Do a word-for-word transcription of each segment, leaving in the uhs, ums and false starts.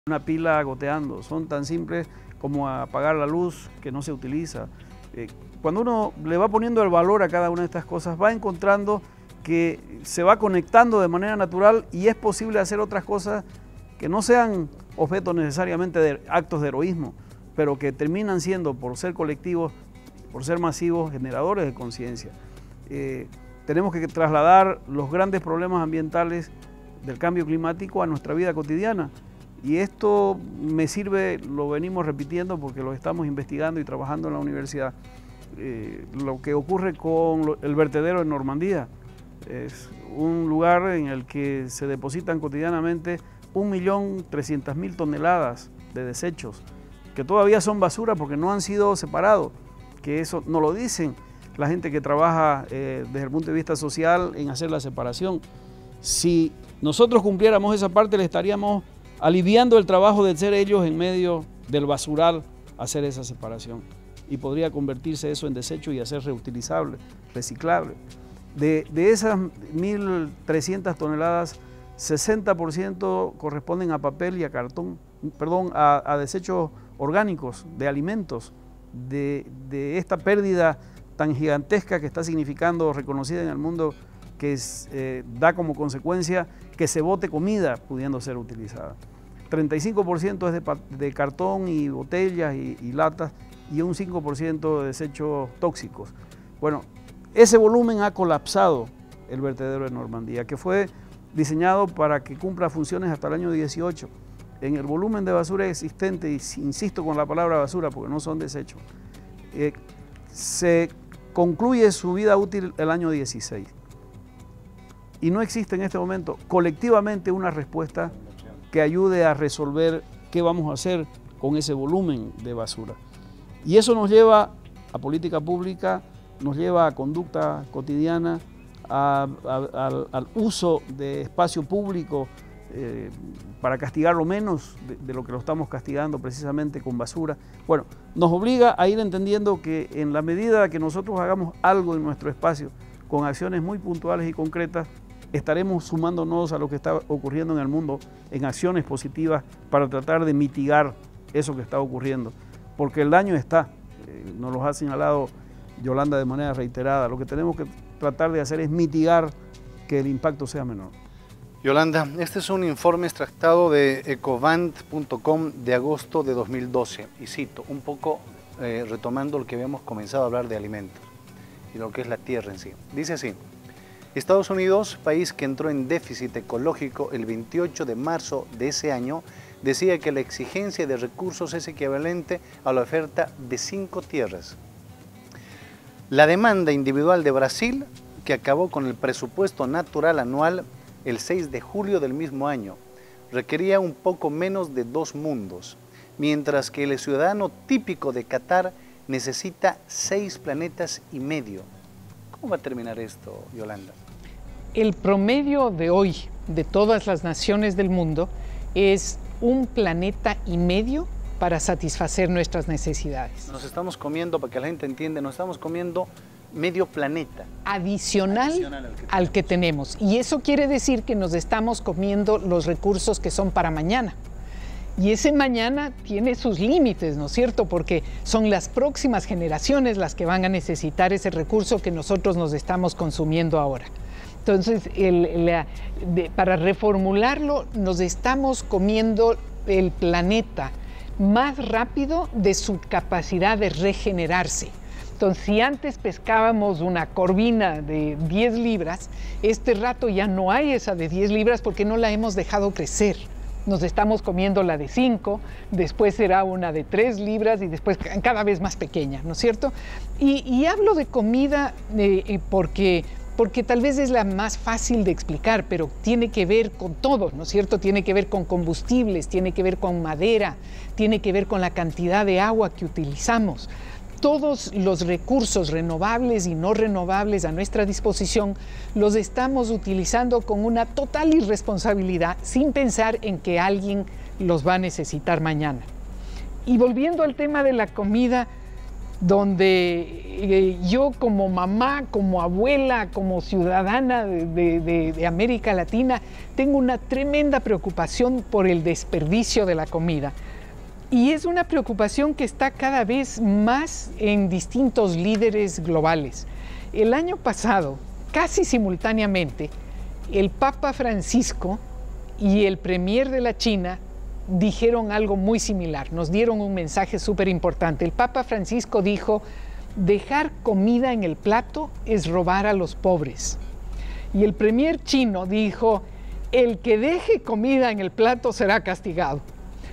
Una pila goteando, son tan simples como apagar la luz que no se utiliza. Eh, cuando uno le va poniendo el valor a cada una de estas cosas, va encontrando que se va conectando de manera natural y es posible hacer otras cosas que no sean objeto necesariamente de actos de heroísmo, pero que terminan siendo, por ser colectivos, por ser masivos, generadores de conciencia. Eh, tenemos que trasladar los grandes problemas ambientales del cambio climático a nuestra vida cotidiana. Y esto me sirve, lo venimos repitiendo porque lo estamos investigando y trabajando en la universidad. Eh, lo que ocurre con el vertedero de Normandía es un lugar en el que se depositan cotidianamente un millón trescientas mil toneladas de desechos, que todavía son basura porque no han sido separados, que eso no lo dicen la gente que trabaja eh, desde el punto de vista social en hacer la separación. Si nosotros cumpliéramos esa parte, le estaríamos aliviando el trabajo de ser ellos en medio del basural hacer esa separación, y podría convertirse eso en desecho y hacer reutilizable, reciclable. De, de esas mil trescientas toneladas, sesenta por ciento corresponden a papel y a cartón, perdón, a, a desechos orgánicos, de alimentos, de, de esta pérdida tan gigantesca que está significando, reconocida en el mundo, que es, eh, da como consecuencia que se bote comida pudiendo ser utilizada. treinta y cinco por ciento es de, de cartón y botellas y, y latas, y un cinco por ciento de desechos tóxicos. Bueno, ese volumen ha colapsado el vertedero de Normandía, que fue diseñado para que cumpla funciones hasta el año dieciocho. En el volumen de basura existente, y insisto con la palabra basura porque no son desechos, eh, se concluye su vida útil el año dieciséis. Y no existe en este momento colectivamente una respuesta que ayude a resolver qué vamos a hacer con ese volumen de basura. Y eso nos lleva a política pública, nos lleva a conducta cotidiana, a, a, a, al uso de espacio público eh, para castigarlo menos de, de lo que lo estamos castigando precisamente con basura. Bueno, nos obliga a ir entendiendo que en la medida que nosotros hagamos algo en nuestro espacio con acciones muy puntuales y concretas, estaremos sumándonos a lo que está ocurriendo en el mundo en acciones positivas para tratar de mitigar eso que está ocurriendo. Porque el daño está, eh, nos lo ha señalado Yolanda de manera reiterada. Lo que tenemos que tratar de hacer es mitigar que el impacto sea menor. Yolanda, este es un informe extractado de ecovant punto com de agosto de dos mil doce. Y cito, un poco eh, retomando lo que habíamos comenzado a hablar de alimentos y lo que es la tierra en sí. Dice así: Estados Unidos, país que entró en déficit ecológico el veintiocho de marzo de ese año, decía que la exigencia de recursos es equivalente a la oferta de cinco tierras. La demanda individual de Brasil, que acabó con el presupuesto natural anual el seis de julio del mismo año, requería un poco menos de dos mundos, mientras que el ciudadano típico de Qatar necesita seis planetas y medio. ¿Cómo va a terminar esto, Yolanda? El promedio de hoy de todas las naciones del mundo es un planeta y medio para satisfacer nuestras necesidades. Nos estamos comiendo, para que la gente entienda, nos estamos comiendo medio planeta. Adicional, Adicional al, que al que tenemos. Y eso quiere decir que nos estamos comiendo los recursos que son para mañana. Y ese mañana tiene sus límites, ¿no es cierto? Porque son las próximas generaciones las que van a necesitar ese recurso que nosotros nos estamos consumiendo ahora. Entonces, el, la, de, para reformularlo, nos estamos comiendo el planeta más rápido de su capacidad de regenerarse. Entonces, si antes pescábamos una corvina de diez libras, este rato ya no hay esa de diez libras porque no la hemos dejado crecer. Nos estamos comiendo la de cinco, después será una de tres libras y después cada vez más pequeña, ¿no es cierto? Y, y hablo de comida eh, porque, porque tal vez es la más fácil de explicar, pero tiene que ver con todo, ¿no es cierto? Tiene que ver con combustibles, tiene que ver con madera, tiene que ver con la cantidad de agua que utilizamos. Todos los recursos renovables y no renovables a nuestra disposición los estamos utilizando con una total irresponsabilidad sin pensar en que alguien los va a necesitar mañana. Y volviendo al tema de la comida, donde eh, yo como mamá, como abuela, como ciudadana de, de, de América Latina, tengo una tremenda preocupación por el desperdicio de la comida. Y es una preocupación que está cada vez más en distintos líderes globales. El año pasado, casi simultáneamente, el Papa Francisco y el Premier de la China dijeron algo muy similar, nos dieron un mensaje súper importante. El Papa Francisco dijo, dejar comida en el plato es robar a los pobres. Y el Premier chino dijo, el que deje comida en el plato será castigado.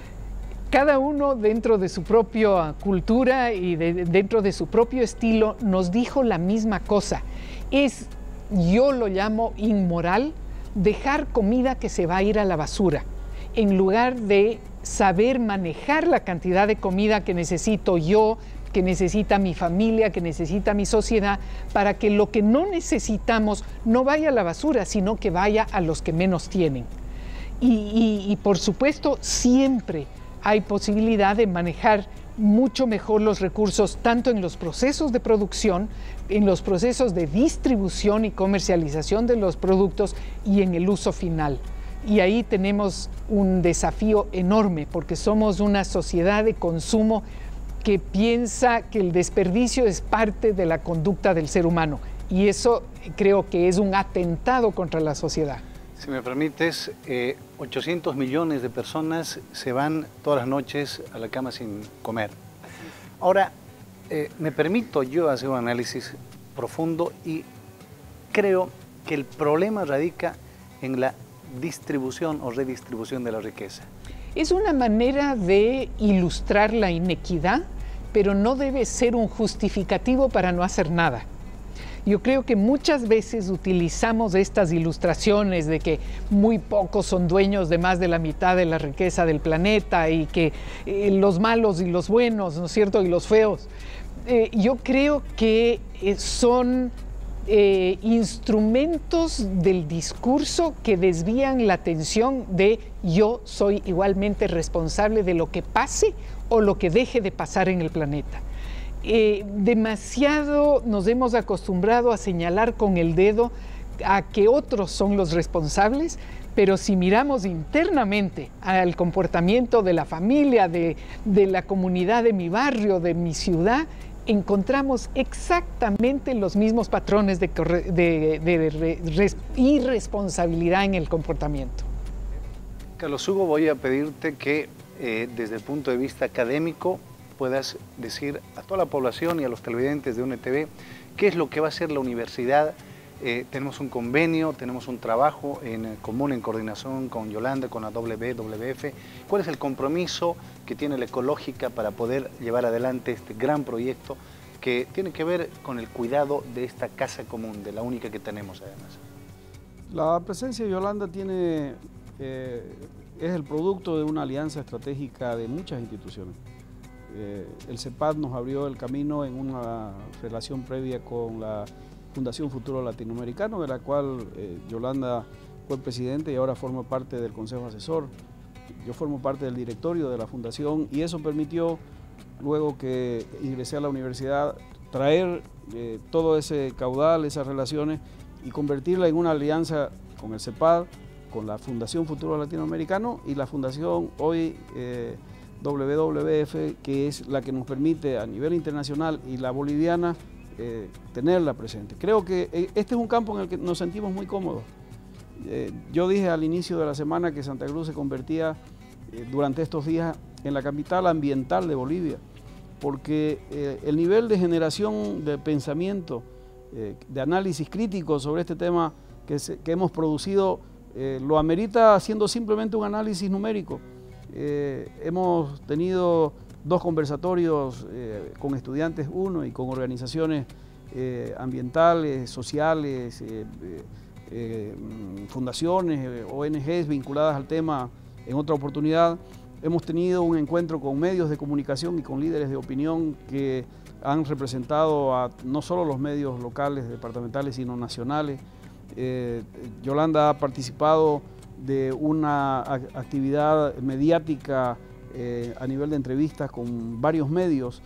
Cada uno dentro de su propia cultura y de, dentro de su propio estilo nos dijo la misma cosa. Es, yo lo llamo inmoral, dejar comida que se va a ir a la basura, en lugar de saber manejar la cantidad de comida que necesito yo, que necesita mi familia, que necesita mi sociedad, para que lo que no necesitamos no vaya a la basura, sino que vaya a los que menos tienen. Y, y, y por supuesto, siempre hay posibilidad de manejar mucho mejor los recursos, tanto en los procesos de producción, en los procesos de distribución y comercialización de los productos y en el uso final. Y ahí tenemos un desafío enorme, porque somos una sociedad de consumo que piensa que el desperdicio es parte de la conducta del ser humano. Y eso creo que es un atentado contra la sociedad. Si me permites, eh, ochocientos millones de personas se van todas las noches a la cama sin comer. Ahora, eh, me permito yo hacer un análisis profundo y creo que el problema radica en la distribución o redistribución de la riqueza. Es una manera de ilustrar la inequidad, pero no debe ser un justificativo para no hacer nada. Yo creo que muchas veces utilizamos estas ilustraciones de que muy pocos son dueños de más de la mitad de la riqueza del planeta y que eh, los malos y los buenos, ¿no es cierto?, y los feos. Eh, yo creo que eh, son eh, instrumentos del discurso que desvían la atención de yo soy igualmente responsable de lo que pase o lo que deje de pasar en el planeta. Eh, demasiado nos hemos acostumbrado a señalar con el dedo a que otros son los responsables, pero si miramos internamente al comportamiento de la familia, de, de la comunidad de mi barrio, de mi ciudad, encontramos exactamente los mismos patrones de, de, de, de res, irresponsabilidad en el comportamiento. Carlos Hugo, voy a pedirte que eh, desde el punto de vista académico puedas decir a toda la población y a los televidentes de U N E T V qué es lo que va a hacer la universidad. Eh, tenemos un convenio, tenemos un trabajo en común, en coordinación con Yolanda, con la W W F. ¿Cuál es el compromiso que tiene la Ecológica para poder llevar adelante este gran proyecto que tiene que ver con el cuidado de esta casa común, de la única que tenemos además? La presencia de Yolanda tiene, eh, es el producto de una alianza estratégica de muchas instituciones. Eh, el CEPAD nos abrió el camino en una relación previa con la Fundación Futuro Latinoamericano, de la cual eh, Yolanda fue presidente y ahora forma parte del Consejo Asesor. Yo formo parte del directorio de la fundación y eso permitió, luego que ingresé a la universidad, traer eh, todo ese caudal, esas relaciones y convertirla en una alianza con el CEPAD, con la Fundación Futuro Latinoamericano y la Fundación hoy eh, W W F, que es la que nos permite a nivel internacional y la boliviana eh, tenerla presente. Creo que este es un campo en el que nos sentimos muy cómodos. Eh, yo dije al inicio de la semana que Santa Cruz se convertía eh, durante estos días en la capital ambiental de Bolivia, porque eh, el nivel de generación de pensamiento, eh, de análisis crítico sobre este tema que, se, que hemos producido eh, lo amerita haciendo simplemente un análisis numérico. Eh, hemos tenido dos conversatorios eh, con estudiantes, uno, y con organizaciones eh, ambientales, sociales, eh, eh, fundaciones, eh, O N Ges vinculadas al tema en otra oportunidad. Hemos tenido un encuentro con medios de comunicación y con líderes de opinión que han representado a no solo los medios locales, departamentales, sino nacionales. Eh, Yolanda ha participado de una actividad mediática eh, a nivel de entrevistas con varios medios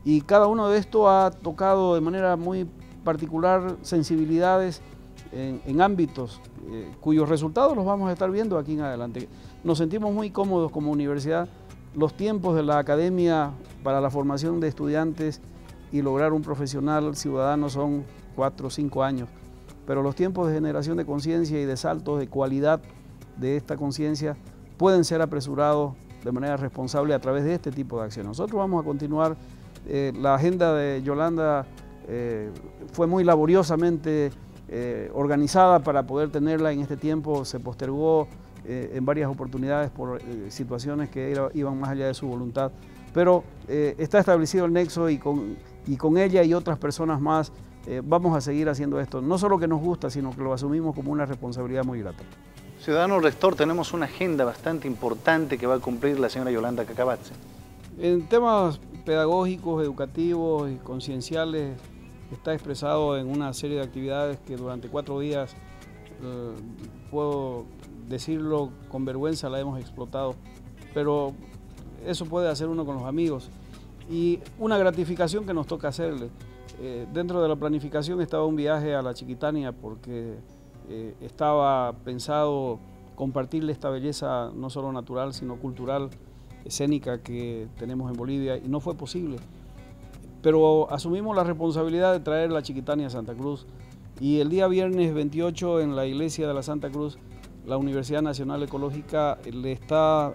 Y cada uno de estos ha tocado de manera muy particular sensibilidades en, en ámbitos eh, cuyos resultados los vamos a estar viendo aquí en adelante. Nos sentimos muy cómodos como universidad. Los tiempos de la academia para la formación de estudiantes y lograr un profesional ciudadano son cuatro o cinco años, pero los tiempos de generación de conciencia y de saltos de cualidad de esta conciencia pueden ser apresurados de manera responsable a través de este tipo de acciones. Nosotros vamos a continuar, eh, la agenda de Yolanda eh, fue muy laboriosamente eh, organizada para poder tenerla en este tiempo, se postergó eh, en varias oportunidades por eh, situaciones que era, iban más allá de su voluntad, pero eh, está establecido el nexo y con, y con ella y otras personas más eh, vamos a seguir haciendo esto, no solo que nos gusta, sino que lo asumimos como una responsabilidad muy grata. Ciudadano Rector, tenemos una agenda bastante importante que va a cumplir la señora Yolanda Cacabatze. En temas pedagógicos, educativos y concienciales está expresado en una serie de actividades que durante cuatro días, eh, puedo decirlo con vergüenza, la hemos explotado, pero eso puede hacer uno con los amigos. Y una gratificación que nos toca hacerle. Eh, dentro de la planificación estaba un viaje a la Chiquitania porque eh, estaba pensado compartirle esta belleza no solo natural, sino cultural, escénica que tenemos en Bolivia y no fue posible. Pero asumimos la responsabilidad de traer la Chiquitania a Santa Cruz y el día viernes veintiocho en la iglesia de la Santa Cruz, la Universidad Nacional Ecológica le está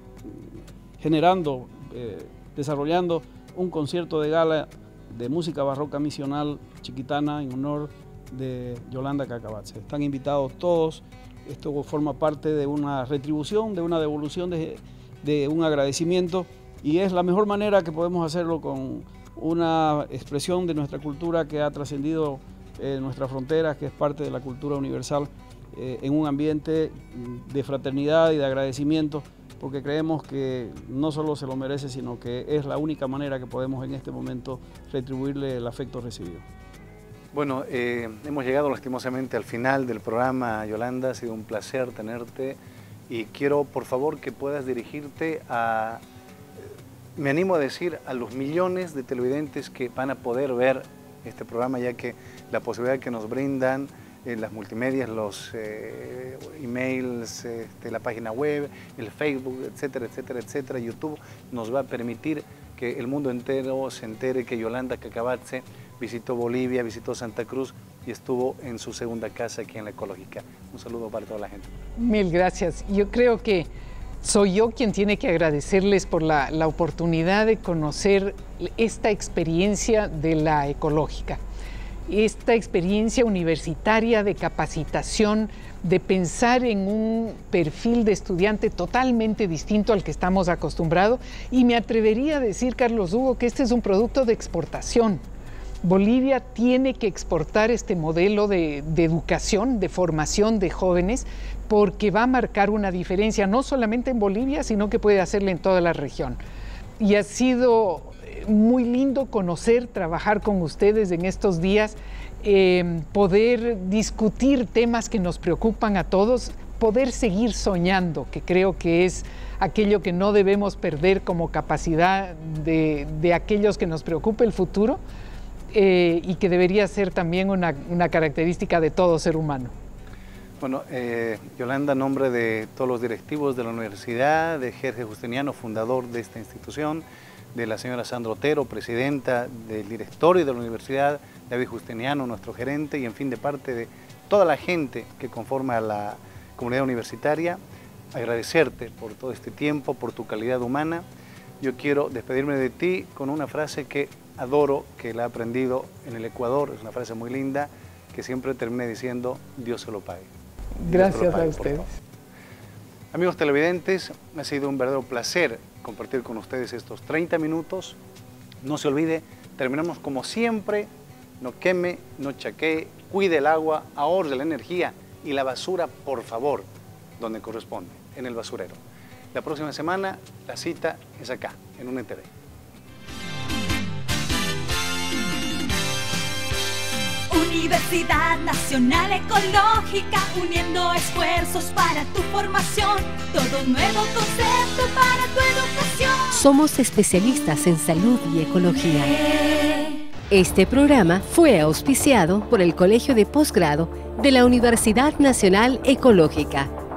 generando, eh, desarrollando un concierto de gala de música barroca misional chiquitana en honor de Yolanda Cacabatze. Están invitados todos, esto forma parte de una retribución, de una devolución, de, de un agradecimiento y es la mejor manera que podemos hacerlo con una expresión de nuestra cultura que ha trascendido eh, nuestras fronteras, que es parte de la cultura universal, eh, en un ambiente de fraternidad y de agradecimiento, porque creemos que no solo se lo merece, sino que es la única manera que podemos en este momento retribuirle el afecto recibido. Bueno, eh, hemos llegado lastimosamente al final del programa, Yolanda, ha sido un placer tenerte y quiero por favor que puedas dirigirte a, me animo a decir, a los millones de televidentes que van a poder ver este programa, ya que la posibilidad que nos brindan eh, las multimedias, los eh, emails, este, la página web, el Facebook, etcétera, etcétera, etcétera, YouTube, nos va a permitir que el mundo entero se entere que Yolanda Cacabatze visitó Bolivia, visitó Santa Cruz y estuvo en su segunda casa aquí en la Ecológica. Un saludo para toda la gente. Mil gracias. Yo creo que soy yo quien tiene que agradecerles por la, la oportunidad de conocer esta experiencia de la Ecológica, esta experiencia universitaria de capacitación, de pensar en un perfil de estudiante totalmente distinto al que estamos acostumbrados. Y me atrevería a decir, Carlos Hugo, que este es un producto de exportación. Bolivia tiene que exportar este modelo de, de educación, de formación de jóvenes, porque va a marcar una diferencia no solamente en Bolivia, sino que puede hacerla en toda la región. Y ha sido muy lindo conocer, trabajar con ustedes en estos días, eh, poder discutir temas que nos preocupan a todos, poder seguir soñando, que creo que es aquello que no debemos perder como capacidad de, de aquellos que nos preocupa el futuro. Eh, y que debería ser también una, una característica de todo ser humano. Bueno, eh, Yolanda, en nombre de todos los directivos de la universidad, de Jorge Justiniano, fundador de esta institución, de la señora Sandra Otero, presidenta del directorio de la universidad, David Justiniano, nuestro gerente, y en fin, de parte de toda la gente que conforma la comunidad universitaria, agradecerte por todo este tiempo, por tu calidad humana. Yo quiero despedirme de ti con una frase que adoro, que la he aprendido en el Ecuador, es una frase muy linda, que siempre terminé diciendo, Dios se lo pague. Gracias lo pague, a ustedes. Amigos televidentes, ha sido un verdadero placer compartir con ustedes estos treinta minutos. No se olvide, terminamos como siempre, no queme, no chaquee, cuide el agua, ahorre la energía y la basura, por favor, donde corresponde, en el basurero. La próxima semana, la cita es acá, en U N T V. Universidad Nacional Ecológica, uniendo esfuerzos para tu formación, todo un nuevo concepto para tu educación. somos especialistas en salud y ecología. Este programa fue auspiciado por el Colegio de Posgrado de la Universidad Nacional Ecológica.